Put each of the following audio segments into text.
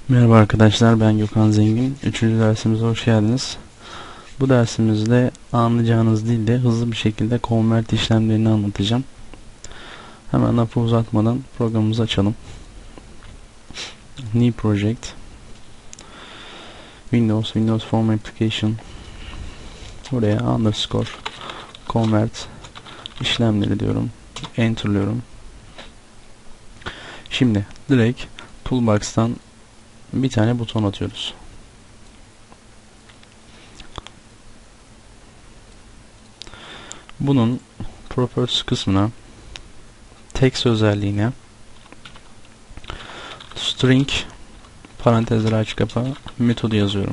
Merhaba arkadaşlar, ben Gökhan Zengin. 3. dersimize hoş geldiniz. Bu dersimizde anlayacağınız dilde hızlı bir şekilde convert işlemlerini anlatacağım. Hemen lafı uzatmadan programımızı açalım. New Project, Windows Form Application, buraya underscore convert işlemleri diyorum. Enter'lıyorum. Şimdi direkt Toolbox'tan bir tane buton atıyoruz. Bunun Properties kısmına text özelliğine string parantezleri aç kapa metodu yazıyorum.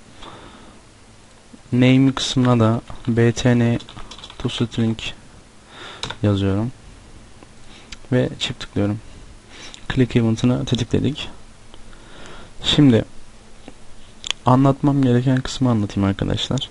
Name kısmına da btn toString yazıyorum ve çift tıklıyorum. Click event'ını tetikledik. Şimdi anlatmam gereken kısmı anlatayım arkadaşlar.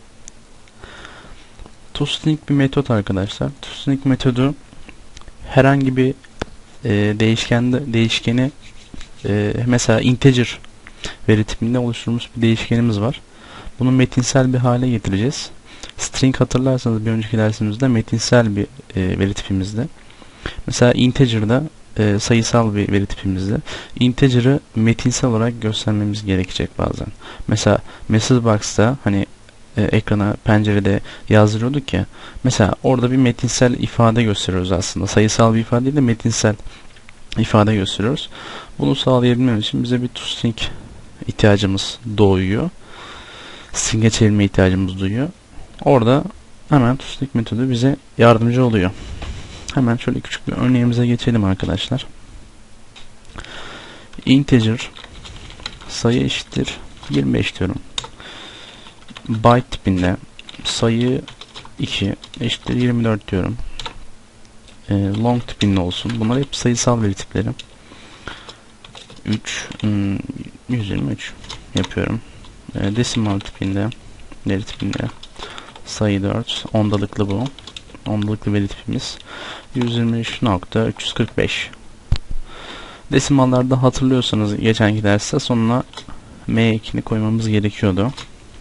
toString bir metot arkadaşlar. toString metodu herhangi bir değişkeni mesela integer veri tipinde oluşturulmuş bir değişkenimiz var. Bunu metinsel bir hale getireceğiz. String hatırlarsanız bir önceki dersimizde metinsel bir veri tipimizde. Mesela integer'da sayısal bir veri tipimizde integer'ı metinsel olarak göstermemiz gerekecek bazen. Mesela message box'ta hani ekrana pencerede yazdırıyorduk ya. Mesela orada bir metinsel ifade gösteriyoruz aslında. Sayısal bir ifade değil de metinsel ifade gösteriyoruz. Bunu sağlayabilmemiz için bize bir toString ihtiyacımız doğuyor. String'e çevirme ihtiyacımız duyuyor. Orada hemen toString metodu bize yardımcı oluyor. Hemen şöyle küçük bir örneğimize geçelim arkadaşlar. Integer sayı eşittir 25 diyorum. Byte tipinde sayı 2 eşittir 24 diyorum. Long tipinde olsun. Bunlar hep sayısal veri tipleri. 123 yapıyorum. Decimal tipinde veri tipinde sayı 4 ondalıklı bu. Ondalıklı veri tipimiz 123.345. Desimallarda hatırlıyorsanız geçenki derste sonuna m2'ni koymamız gerekiyordu.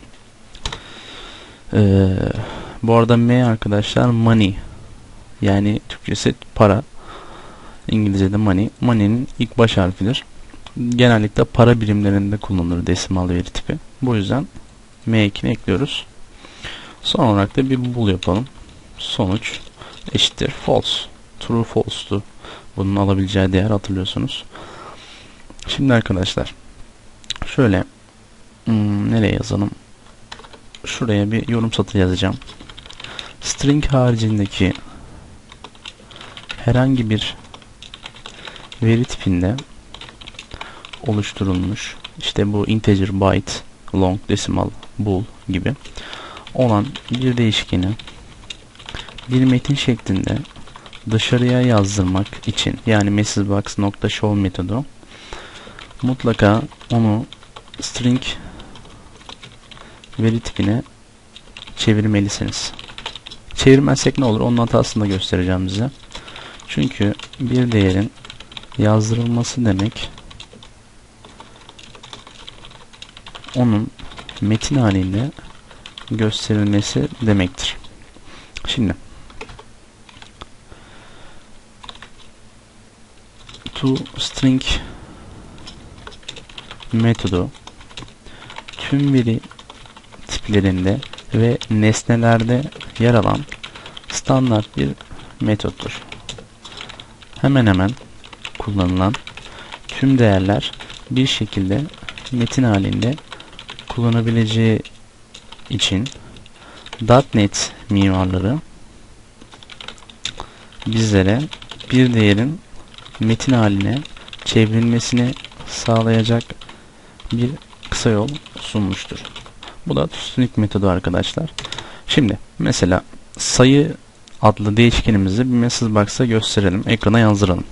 Bu arada m arkadaşlar money, yani Türkçesi para, İngilizce'de money. Money'nin ilk baş harfidir. Genellikle para birimlerinde kullanılır desimal veri tipi. Bu yüzden m2'ni ekliyoruz. Son olarak da bir bool yapalım. Sonuç eşittir false. True false'tu bunun alabileceği değer, hatırlıyorsunuz. Şimdi arkadaşlar şöyle nereye yazalım? Şuraya bir yorum satırı yazacağım. String haricindeki herhangi bir veri tipinde oluşturulmuş, işte bu integer, byte, long, decimal, bool gibi olan bir değişkeni bir metin şeklinde dışarıya yazdırmak için, yani messagebox.show metodu mutlaka onu string veri tipine çevirmelisiniz. Çevirmezsek ne olur? Onun hatasını da göstereceğim size. Çünkü bir değerin yazdırılması demek onun metin halinde gösterilmesi demektir. Şimdi toString metodu tüm veri tiplerinde ve nesnelerde yer alan standart bir metottur. Hemen hemen kullanılan tüm değerler bir şekilde metin halinde kullanabileceği için .NET mimarları bizlere bir değerin metin haline çevrilmesini sağlayacak bir kısa yol sunmuştur. Bu da toString metodu arkadaşlar. Şimdi mesela sayı adlı değişkenimizi bir messagebox'a gösterelim. Ekrana yazdıralım.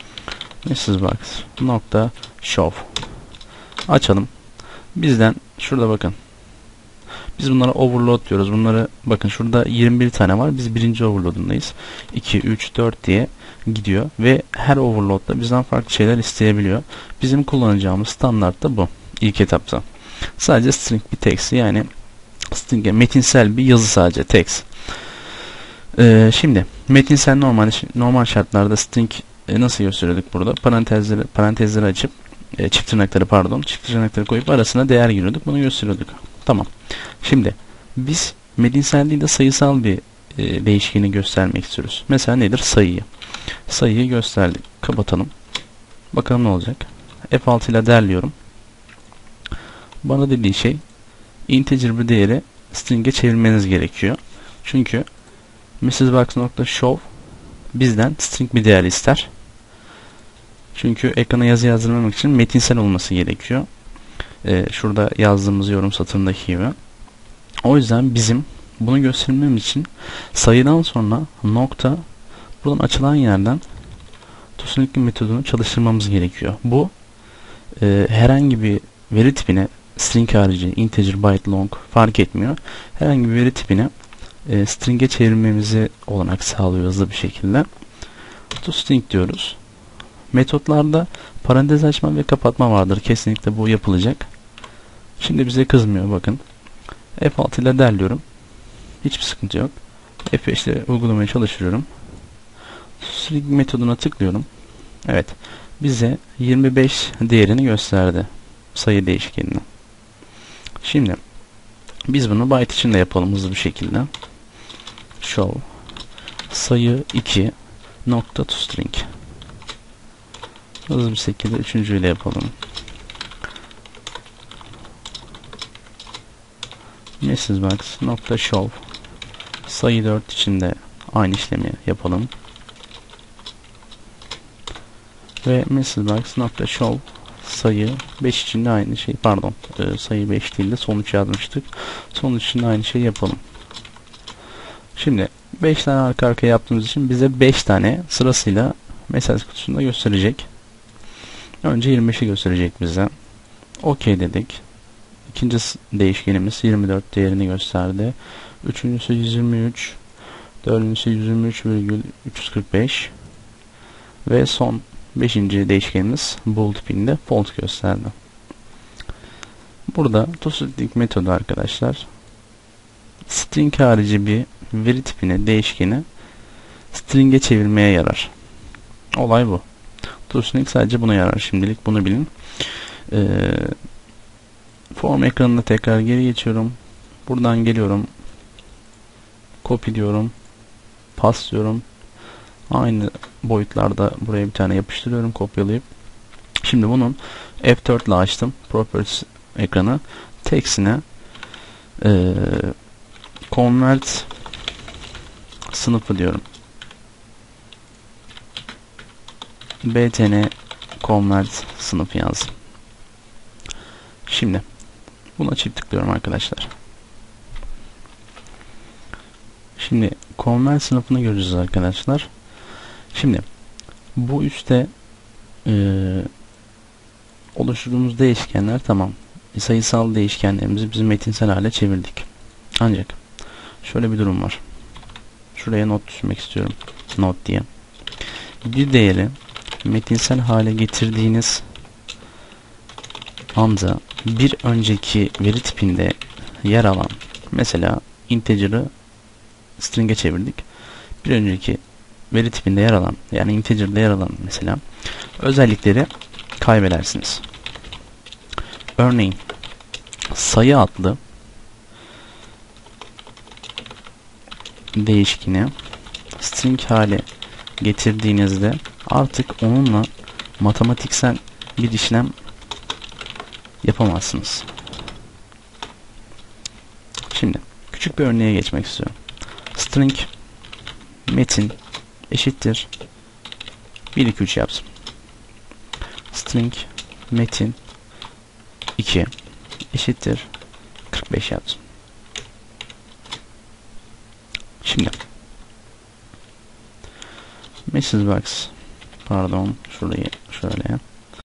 Messagebox.show açalım. Bizden şurada bakın. Biz bunlara overload diyoruz. Bunları bakın şurada 21 tane var. Biz birinci overload'undayız. 2, 3, 4 diye gidiyor ve her overload'da bizden farklı şeyler isteyebiliyor. Bizim kullanacağımız standart da bu ilk etapta. Sadece string bir text, yani string'e metinsel bir yazı, sadece text. Şimdi metinsel normal şartlarda string nasıl gösteriyorduk burada? Parantezleri açıp çift tırnakları koyup arasına değer giriyorduk. Bunu gösteriyorduk. Tamam. Şimdi biz metinsel değil de sayısal bir değişkeni göstermek istiyoruz. Mesela nedir? Sayıyı gösterdik. Kapatalım. Bakalım ne olacak. F6 ile derliyorum. Bana dediği şey integer bir değeri string'e çevirmeniz gerekiyor. Çünkü mrsbox.show bizden string bir değer ister. Çünkü ekrana yazı yazdırmamak için metinsel olması gerekiyor. Şurada yazdığımız yorum satırındaki gibi. O yüzden bizim bunu göstermemiz için sayıdan sonra nokta, buradan açılan yerden toString metodunu çalıştırmamız gerekiyor. Bu herhangi bir veri tipine, string harici, integer, byte, long fark etmiyor. Herhangi bir veri tipine string'e çevirmemizi olanak sağlıyor hızlı bir şekilde. toString diyoruz. Metotlarda parantez açma ve kapatma vardır. Kesinlikle bu yapılacak. Şimdi bize kızmıyor, bakın. F6 ile derliyorum. Hiçbir sıkıntı yok. F5 ile uygulamaya çalıştırıyorum. toString metoduna tıklıyorum. Evet. Bize 25 değerini gösterdi. Sayı değişkenini. Şimdi biz bunu byte için de yapalım hızlı bir şekilde. Show sayı 2 nokta toString. Hızlı bir şekilde üçüncüyle yapalım. mrsbox.show sayı 4 için de aynı işlemi yapalım. Ve mrsbox.show sayı 5 için de aynı şey, sayı 5 değil de sonuç yazmıştık. Sonuç için de aynı şeyi yapalım. Şimdi 5 tane arka arkaya yaptığımız için bize 5 tane sırasıyla mesaj kutusunda gösterecek. Önce 25'i gösterecek bize. OK dedik. İkinci değişkenimiz 24 değerini gösterdi. Üçüncüsü 123. Dördüncüsü 123,345. Ve son 5. değişkenimiz bool tipinde false gösterdi. Burada toString metodu arkadaşlar string harici bir veri tipine, değişkeni string'e çevirmeye yarar. Olay bu. toString sadece buna yarar. Şimdilik bunu bilin. Form ekranına tekrar geri geçiyorum. Buradan geliyorum. Copy diyorum. Paste diyorum. Aynı boyutlarda buraya bir tane yapıştırıyorum kopyalayıp. Şimdi bunun F4 ile açtım. Properties ekranı. Text'ine convert sınıfı diyorum. btn convert sınıfı yazdım. Şimdi buna çift tıklıyorum arkadaşlar. Şimdi convert sınıfını göreceğiz arkadaşlar. Şimdi bu üstte oluşturduğumuz değişkenler tamam. Sayısal değişkenlerimizi biz metinsel hale çevirdik. Ancak şöyle bir durum var. Şuraya not düşmek istiyorum. Not diye. Bir değeri metinsel hale getirdiğiniz anda bir önceki veri tipinde yer alan, mesela integer'ı string'e çevirdik. Bir önceki veri tipinde yer alan, yani integer'da yer alan mesela özellikleri kaybedersiniz. Örneğin sayı adlı değişkeni string hale getirdiğinizde artık onunla matematiksel bir işlem yapamazsınız. Şimdi küçük bir örneğe geçmek istiyorum. String metin eşittir 1 2 3 yapsın. String metin 2 eşittir 45 yapsın. Şimdi mrsbox şurayı şöyle